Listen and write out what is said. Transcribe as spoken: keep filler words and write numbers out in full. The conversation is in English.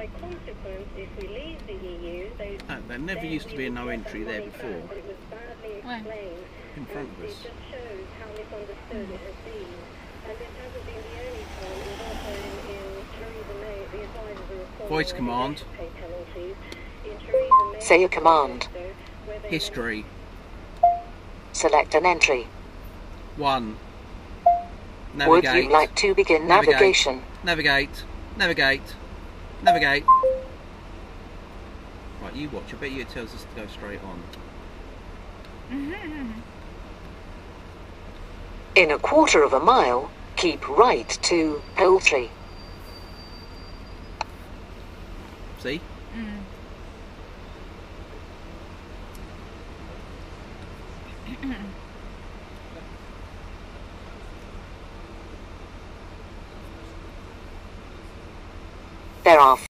by consequence, if we leave the E U, those, oh, there never used to be a no entry there before. back, but it was badly explained. In front of us. It just shows how misunderstood it has been. And this hasn't been the only time. It was also in, in Theresa May, the advisors are required Voice command. to pay penalties. In Theresa May, Say a command. History. Select an entry. One. Would Navigate. you like to begin Navigate. navigation? Navigate. Navigate. Navigate. Right, you watch. I bet you it tells us to go straight on. In a quarter of a mile, keep right to pole three. See? Mm. There are